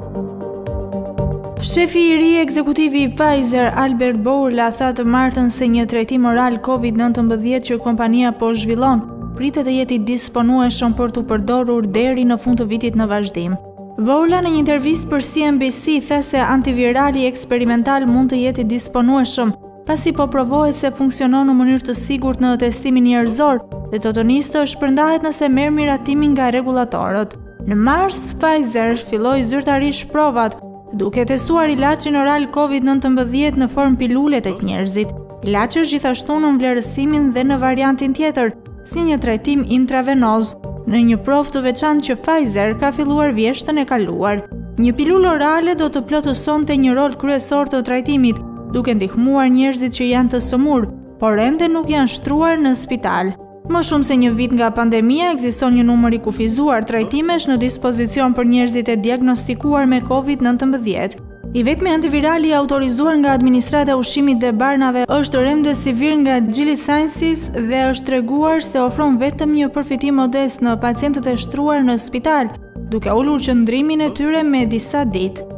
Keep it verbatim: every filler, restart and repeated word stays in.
Shefi i ri ekzekutivi i Pfizer Albert Bourla tha të martën se një trajtim oral Covid nëntëmbëdhjetë që kompania po zhvillon pritet të jetë i disponueshëm për të përdorur deri në fund të vitit në vazhdim. Bourla në një intervistë për C N B C tha se antivirali eksperimental mund të jetë i disponueshëm, pasi po provohet se funksionon në mënyrë të sigurt në testimin njerëzor dhe të të nisë të shpërndahet nëse merr miratimin nga regulatorët. Në mars, Pfizer filloi zyrtarisht provat, duke testuar ilaçin oral Covid nëntëmbëdhjetë në formë pilule tek njerëzit. Ilaçi është gjithashtu në vlerësimin dhe në variantin tjetër, si një trajtim intravenoz, në një provë të veçantë që Pfizer ka filluar vjeshtën e kaluar. Një pilulë orale do të plotësonte një rol kryesor të trajtimit, duke ndihmuar njerëzit që janë të sëmur, por ende nuk janë shtruar në spital. Më shumë se një vit nga pandemia, ekziston një numër i kufizuar trajtimesh në dispozicion për njerëzit e diagnostikuar me Covid nëntëmbëdhjetë. I vetmi antiviral i autorizuar nga Administrata e Ushqimit dhe Barnave është remdesivir nga Gilead Sciences dhe është treguar se ofron vetëm një përfitim modest në pacientët e shtruar në spital, duke ulur qëndrimin e tyre me disa ditë.